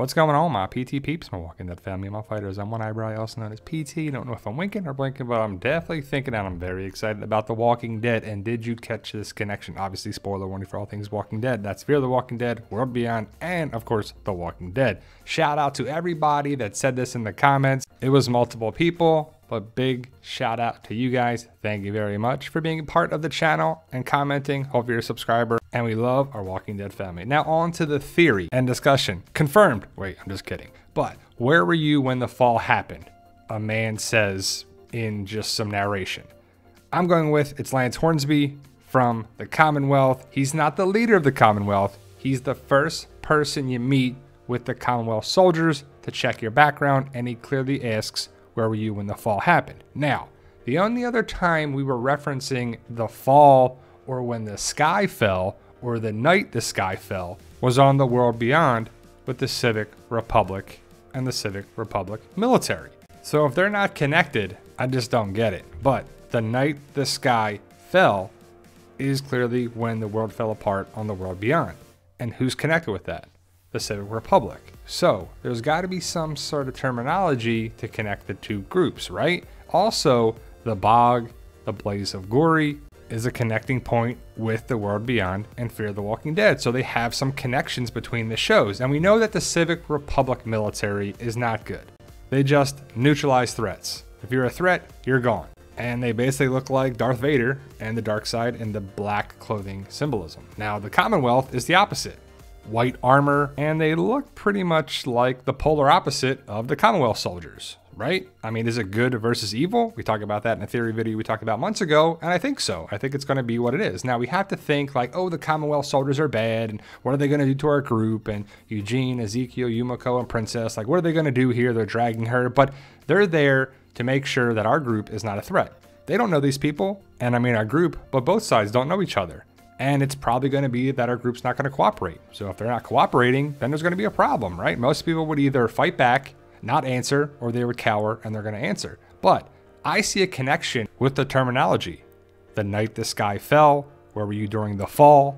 What's going on, my PT peeps, my Walking Dead family, my fighters? I'm One Eyebrow, also known as PT. Don't know if I'm winking or blinking, but I'm definitely thinking, and I'm very excited about The Walking Dead. And did you catch this connection? Obviously, spoiler warning for all things Walking Dead. That's Fear the Walking Dead, World Beyond, and of course, The Walking Dead. Shout out to everybody that said this in the comments. It was multiple people, but big shout out to you guys. Thank you very much for being a part of the channel and commenting. Hope you're a subscriber, and we love our Walking Dead family. Now on to the theory and discussion. Confirmed. Wait, I'm just kidding. But where were you when the fall happened? A man says in just some narration. I'm going with it's Lance Hornsby from the Commonwealth. He's not the leader of the Commonwealth. He's the first person you meet with the Commonwealth soldiers to check your background, and he clearly asks, where were you when the fall happened? Now, the only other time we were referencing the fall or when the sky fell or the night the sky fell was on the World Beyond with the Civic Republic and the Civic Republic military. So if they're not connected, I just don't get it. But the night the sky fell is clearly when the world fell apart on the World Beyond. And who's connected with that? The Civic Republic. So there's got to be some sort of terminology to connect the two groups, right? Also, the Bog, the Blaze of Glory, is a connecting point with the World Beyond and Fear the Walking Dead. So they have some connections between the shows. And we know that the Civic Republic military is not good. They just neutralize threats. If you're a threat, you're gone. And they basically look like Darth Vader and the dark side in the black clothing symbolism. Now, the Commonwealth is the opposite. White armor, and they look pretty much like the polar opposite of the Commonwealth soldiers, right? I mean, is it good versus evil? We talked about that in a theory video we talked about months ago, and I think so. I think it's going to be what it is. Now, we have to think like, oh, the Commonwealth soldiers are bad, and what are they going to do to our group? And Eugene, Ezekiel, Yumiko, and Princess, like, what are they going to do here? They're dragging her, but they're there to make sure that our group is not a threat. They don't know these people, and I mean our group, but both sides don't know each other. And it's probably going to be that our group's not going to cooperate. So if they're not cooperating, then there's going to be a problem, right? Most people would either fight back, not answer, or they would cower and they're going to answer. But I see a connection with the terminology. The night the sky fell, where were you during the fall,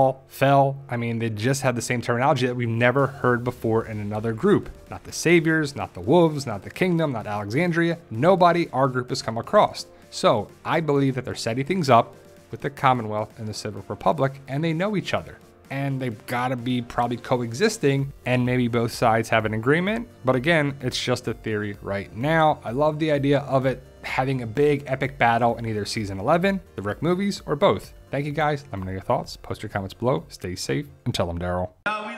fell? I mean, they just had the same terminology that we've never heard before in another group. Not the Saviors, not the Wolves, not the Kingdom, not Alexandria. Nobody our group has come across. So I believe that they're setting things up with the Commonwealth and the Civic Republic, and they know each other. And they've got to be probably coexisting, and maybe both sides have an agreement. But again, it's just a theory right now. I love the idea of it having a big epic battle in either season 11, the Rick movies, or both. Thank you guys. Let me know your thoughts. Post your comments below. Stay safe, and tell them Daryl.